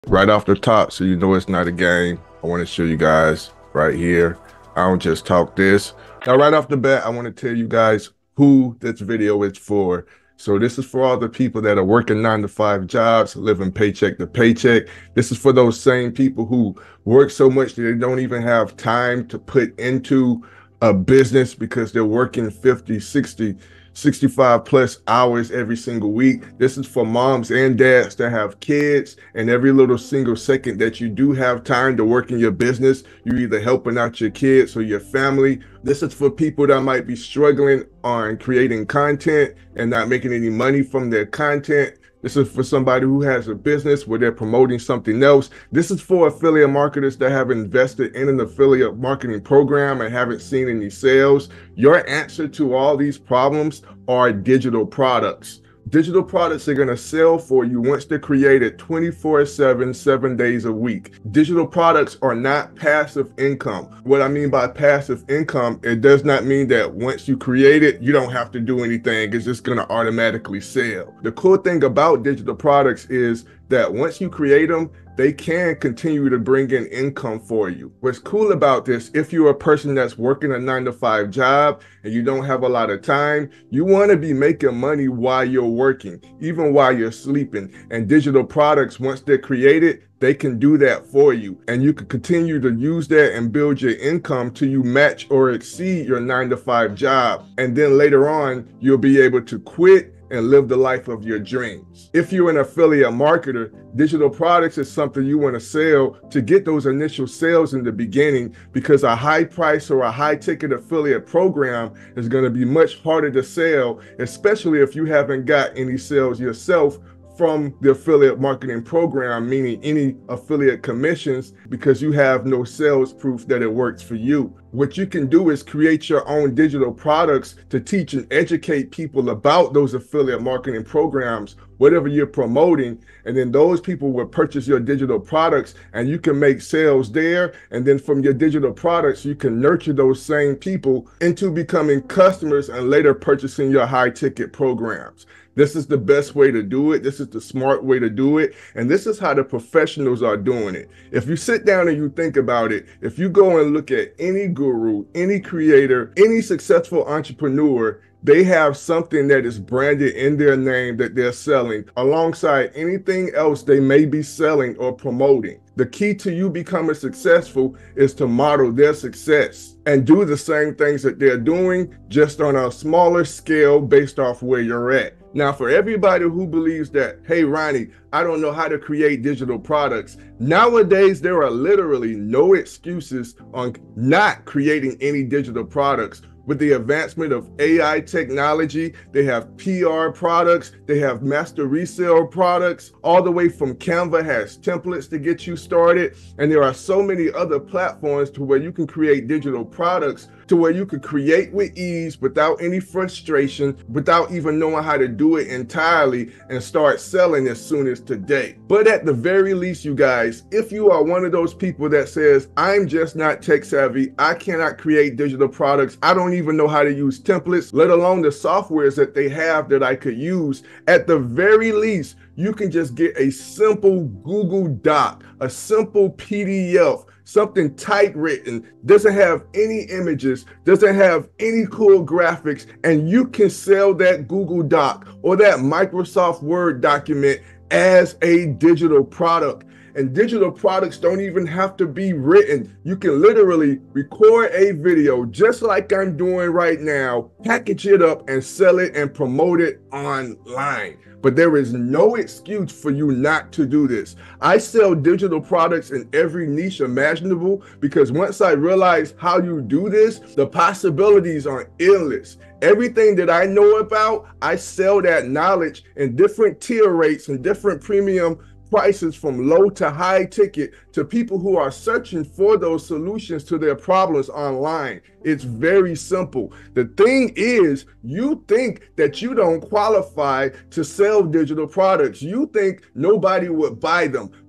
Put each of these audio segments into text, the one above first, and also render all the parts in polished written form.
Right off the top, so you know it's not a game, I want to show you guys right here. I don't just talk this. Now, right off the bat, I want to tell you guys who this video is for. So this is for all the people that are working 9-to-5 jobs, living paycheck to paycheck. This is for those same people who work so much that they don't even have time to put into a business because they're working 50, 60, 65 plus hours every single week. This is for moms and dads that have kids, and every little single second that you do have time to work in your business, you're either helping out your kids or your family. This is for people that might be struggling on creating content and not making any money from their content. This is for somebody who has a business where they're promoting something else. This is for affiliate marketers that have invested in an affiliate marketing program and haven't seen any sales. Your answer to all these problems are digital products. Digital products are going to sell for you once they're created 24/7, 7 days a week. Digital products are not passive income. What I mean by passive income, it does not mean that once you create it, you don't have to do anything. It's just going to automatically sell. The cool thing about digital products is that once you create them, they can continue to bring in income for you. What's cool about this, if you're a person that's working a 9-to-5 job and you don't have a lot of time, you want to be making money while you're working, even while you're sleeping. And digital products, once they're created, they can do that for you. And you can continue to use that and build your income till you match or exceed your 9-to-5 job. And then later on, you'll be able to quit and live the life of your dreams. If you're an affiliate marketer, digital products is something you want to sell to get those initial sales in the beginning, because a high price or a high ticket affiliate program is going to be much harder to sell, especially if you haven't got any sales yourself from the affiliate marketing program, meaning any affiliate commissions, because you have no sales proof that it works for you. What you can do is create your own digital products to teach and educate people about those affiliate marketing programs, whatever you're promoting, and then those people will purchase your digital products and you can make sales there. And then from your digital products, you can nurture those same people into becoming customers and later purchasing your high ticket programs. This is the best way to do it. This is the smart way to do it. And this is how the professionals are doing it. If you sit down and you think about it, if you go and look at any guru, any creator, any successful entrepreneur, they have something that is branded in their name that they're selling alongside anything else they may be selling or promoting. The key to you becoming successful is to model their success and do the same things that they're doing, just on a smaller scale based off where you're at. Now, for everybody who believes that, hey, Ronnie, I don't know how to create digital products, nowadays there are literally no excuses on not creating any digital products. With the advancement of AI technology, they have PR products, they have master resale products, all the way from Canva has templates to get you started. And there are so many other platforms to where you can create digital products, to where you could create with ease without any frustration, without even knowing how to do it entirely, and start selling as soon as today. But at the very least, you guys, if you are one of those people that says, I'm just not tech savvy, I cannot create digital products, I don't even know how to use templates, let alone the softwares that they have that I could use, at the very least, you can just get a simple Google Doc, a simple PDF, something typewritten, doesn't have any images, doesn't have any cool graphics, and you can sell that Google Doc or that Microsoft Word document as a digital product. And digital products don't even have to be written. You can literally record a video just like I'm doing right now, package it up and sell it and promote it online. But there is no excuse for you not to do this. I sell digital products in every niche imaginable, because once I realized how you do this, the possibilities are endless. Everything that I know about, I sell that knowledge in different tier rates and different premium prices, from low to high ticket, to people who are searching for those solutions to their problems online. It's very simple. The thing is, you think that you don't qualify to sell digital products. You think nobody would buy them.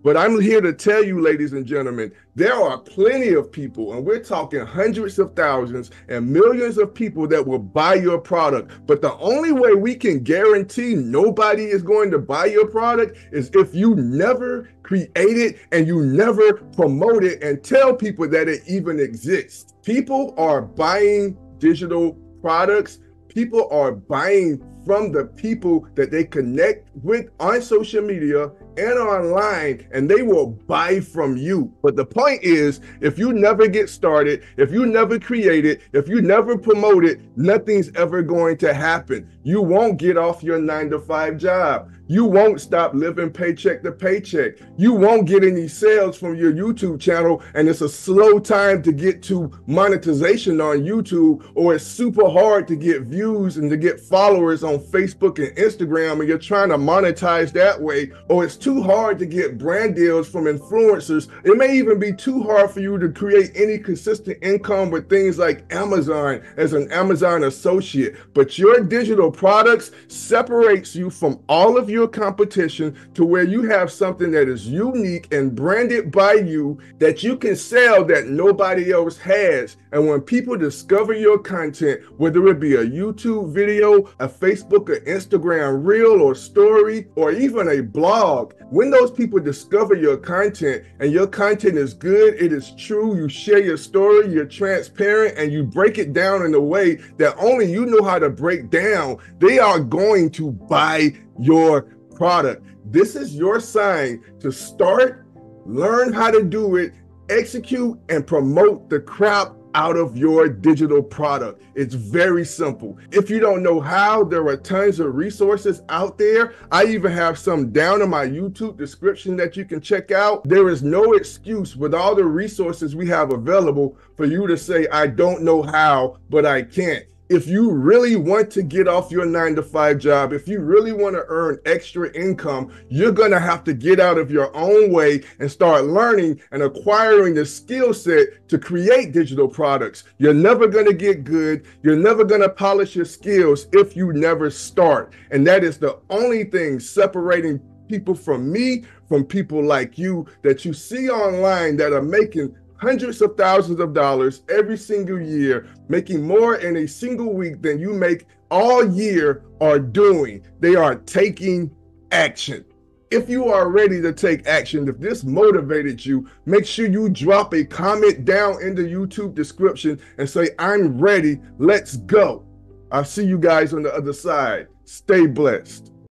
But I'm here to tell you, ladies and gentlemen, there are plenty of people, and we're talking hundreds of thousands and millions of people that will buy your product. But the only way we can guarantee nobody is going to buy your product is if you never create it and you never promote it and tell people that it even exists. People are buying digital products. People are buying from the people that they connect with on social media and online, and they will buy from you. But the point is, if you never get started, if you never create it, if you never promote it, nothing's ever going to happen. You won't get off your 9-to-5 job. You won't stop living paycheck to paycheck. You won't get any sales from your YouTube channel, and it's a slow time to get to monetization on YouTube, or it's super hard to get views and to get followers on Facebook and Instagram, and you're trying to monetize that way, or it's too hard to get brand deals from influencers. It may even be too hard for you to create any consistent income with things like Amazon as an Amazon associate. But your digital products separates you from all of your competition to where you have something that is unique and branded by you that you can sell that nobody else has. And when people discover your content, whether it be a YouTube video, a Facebook or Instagram reel or story, or even a blog, when those people discover your content and your content is good, it is true, you share your story, you're transparent, and you break it down in a way that only you know how to break down, they are going to buy your product. This is your sign to start, learn how to do it, execute, and promote the crap out of your digital product. It's very simple. If you don't know how, there are tons of resources out there. I even have some down in my YouTube description that you can check out. There is no excuse with all the resources we have available for you to say, I don't know how, but I can't. If you really want to get off your 9-to-5 job, if you really want to earn extra income, you're going to have to get out of your own way and start learning and acquiring the skill set to create digital products. You're never going to get good. You're never going to polish your skills if you never start. And that is the only thing separating people from me, from people like you that you see online that are making hundreds of thousands of dollars every single year, making more in a single week than you make all year, are doing. They are taking action. If you are ready to take action, if this motivated you, make sure you drop a comment down in the YouTube description and say, I'm ready, let's go. I'll see you guys on the other side. Stay blessed.